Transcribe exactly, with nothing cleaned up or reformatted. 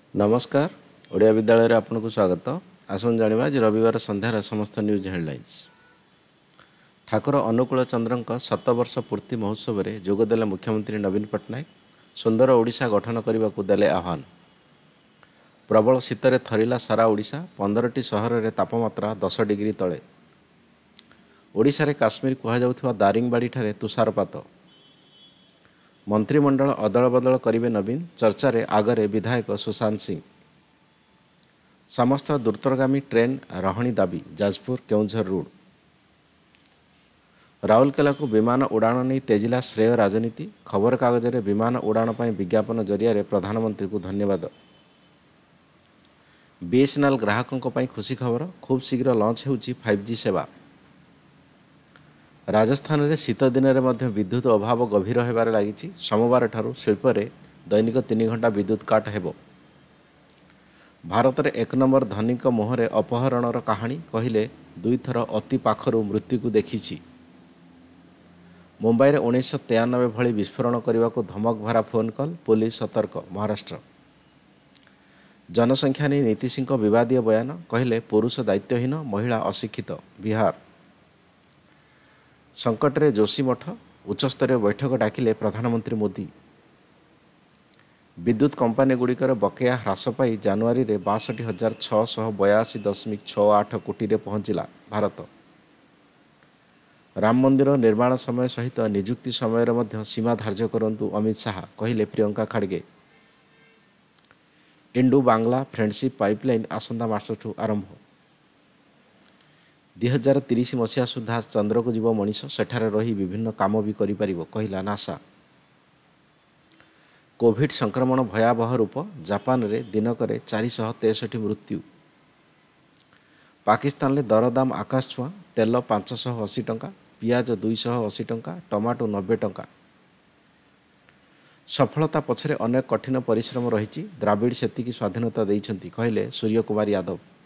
नमस्कार ओडिया विद्यालय आपको स्वागत। आसन जाना आज रविवार संध्यार समस्त न्यूज हेडलाइंस। ठाकुर अनुकूल चंद्र शत वर्ष पूर्ति महोत्सव में जोगदेले मुख्यमंत्री नवीन पट्टनायक सुंदर ओडिशा गठन करने को देले आह्वान। प्रबल शीतरे थरिला सारा ओडिशा पंद्रह टी सहर में तापमात्रा दस डिग्री तले। ओडिशा रे काश्मीर कहुवा दारिंगबाड़ी ठारे तुषारपात। मंत्रिमंडल अदल बदल करिवे नवीन चर्चा रे आगरे विधायक सुशांत सिंह। समस्त द्रुतगामी ट्रेन रहणी दाबी जाजपुर केउंझर रोड। राउरकेला को विमान उड़ाण नहीं तेजिला श्रेय राजनीति। खबर कागज रे विमान उड़ाण पर विज्ञापन जरिया रे प्रधानमंत्री को धन्यवाद। बीएसएनएल ग्राहकों पर खुशी खबर खूब शीघ्र लॉन्च होउची फाइव जी सेवा। राजस्थान में शीत दिन में विद्युत अभाव गभीर होबार लगी। सोमवार ठारू शिल्प में दैनिक तीन घंटा विद्युत काट हेबो। भारत में एक नंबर धनी मुहरे अपहरणर कहानी कहले दुईथर अति पाखर मृत्यु को देखी। मुंबई में उन्नीस तेयानबे भली विस्फोरण करने को धमक भरा फोन कॉल पुलिस सतर्क। महाराष्ट्र जनसंख्या नहीं नीतीश सिंह विवादीय बयान कहले पुरुष दायित्वहीन महिला अशिक्षित। बिहार संकट रे जोशीमठ उच्चस्तरीय बैठक डाकिले प्रधानमंत्री मोदी। विद्युत कंपानी गुड़िकर बकेया ह्रास पाई जनवरी रे बासठ हजार छःशह बयासी दशमिक छः आठ कोटी रे पहुंचला भारत। राम मंदिर निर्माण समय सहित निजुक्ति समय रे मध्य सीमा धार्य करंतु अमित शाह कहले प्रियंका खाड़गे। इंडो बांग्ला फ्रेंडशिप पाइपलाइन आसंता मासठू आरंभ। दुई हजार तीस मसीहा सुधा चंद्र को जीव मनीष सेठारे रही विभिन्न काम भी करिपारिबो कहिला नासा। कोविड संक्रमण भयावह रूप जापान रे दिनकरे चार सौ तिरसठ मृत्यु। पाकिस्तान ले दरदाम आकाश छुआ तेल पाँच सौ अस्सी टंका पियाज दुई सौ अस्सी टंका टमाटो नब्बे टंका। सफलता पछरे अनेक कठिन परिश्रम रही। द्राविड़ सेतिकी स्वाधीनता देइछंती कहले सूर्य कुमार यादव।